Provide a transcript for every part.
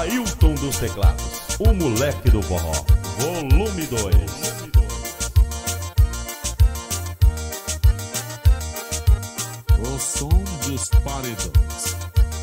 Ailton dos teclados, o moleque do forró, volume 2. O som dos paredões.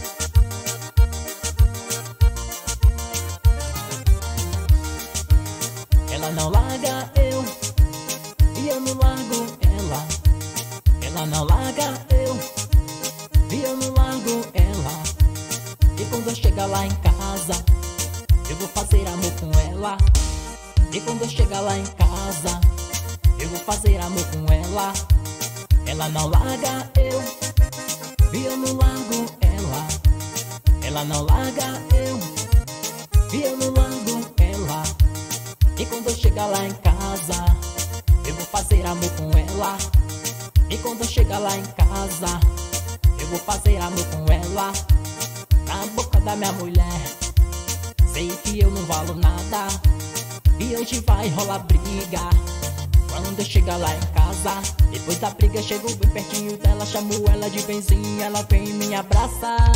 Ela não larga eu, e eu não largo ela. Ela não larga eu, e eu não largo ela. E quando eu chegar lá em casa, eu vou fazer amor com ela. E quando eu chegar lá em casa, eu vou fazer amor com ela. Ela não larga eu, e eu não largo ela. Ela não larga eu, e eu não largo ela. E quando eu chegar lá em casa, eu vou fazer amor com ela. E quando eu chegar lá em casa, eu vou fazer amor com ela. Na boca da minha mulher, sei que eu não valo nada, e hoje vai rolar briga. Quando eu chegar lá em casa, depois da briga, chego bem pertinho dela, chamo ela de benzinho, ela vem me abraçar.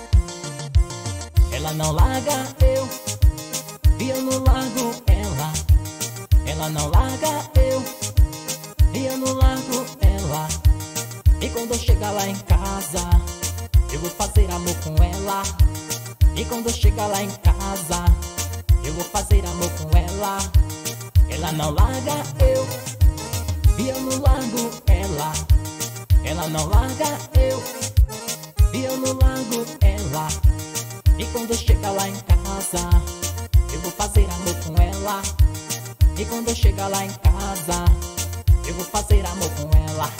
Ela não larga eu, e eu não largo ela. Ela não larga eu, e eu não largo ela. E quando eu chegar lá em casa, eu vou fazer amor com ela. E quando eu chegar lá em casa, eu vou fazer amor com ela. Ela não larga eu, e eu não largo ela. Ela não larga eu, e eu não largo ela. E quando eu chegar lá em casa, eu vou fazer amor com ela. E quando eu chegar lá em casa, eu vou fazer amor com ela.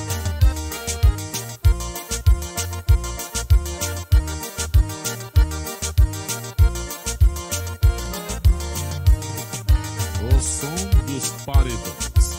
O som dos paredões.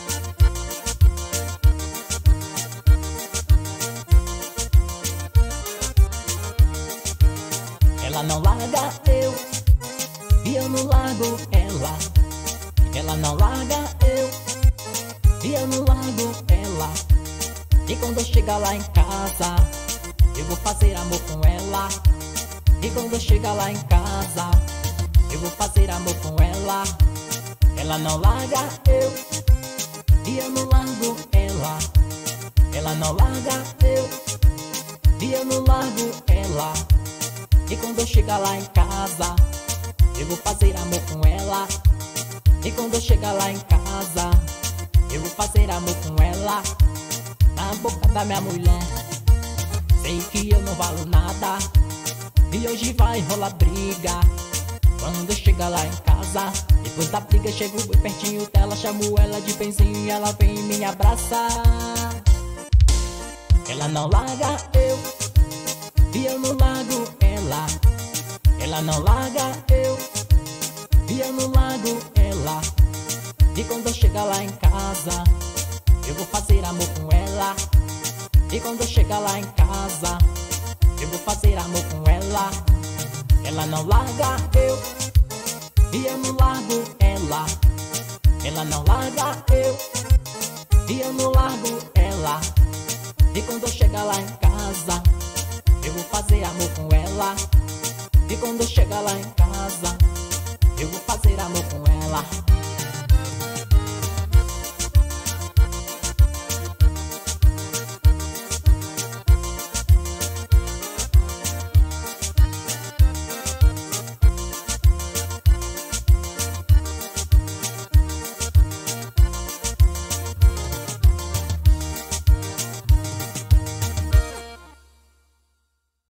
Ela não larga eu, e eu não largo ela. Ela não larga eu, e eu não largo ela. E quando eu chegar lá em casa, eu vou fazer amor com ela. E quando eu chegar lá em casa, eu vou fazer amor com ela. Ela não larga eu, e eu não largo ela. Ela não larga eu, e eu não largo ela. E quando eu chegar lá em casa, eu vou fazer amor com ela. E quando eu chegar lá em casa, eu vou fazer amor com ela. Na boca da minha mulher, sei que eu não valo nada, e hoje vai rolar briga. Quando eu chegar lá em casa, depois da briga, chego bem pertinho dela, chamo ela de benzinho e ela vem me abraçar. Ela não larga eu, e eu não largo ela. Ela não larga eu, e eu não largo ela. E quando eu chegar lá em casa, eu vou fazer amor com ela. E quando eu chegar lá em casa, eu vou fazer amor com ela. Ela não larga eu, e eu não largo ela. Ela não larga eu, e eu não largo ela. E quando eu chegar lá em casa, eu vou fazer amor com ela. E quando eu chegar lá em casa, eu vou fazer amor com ela.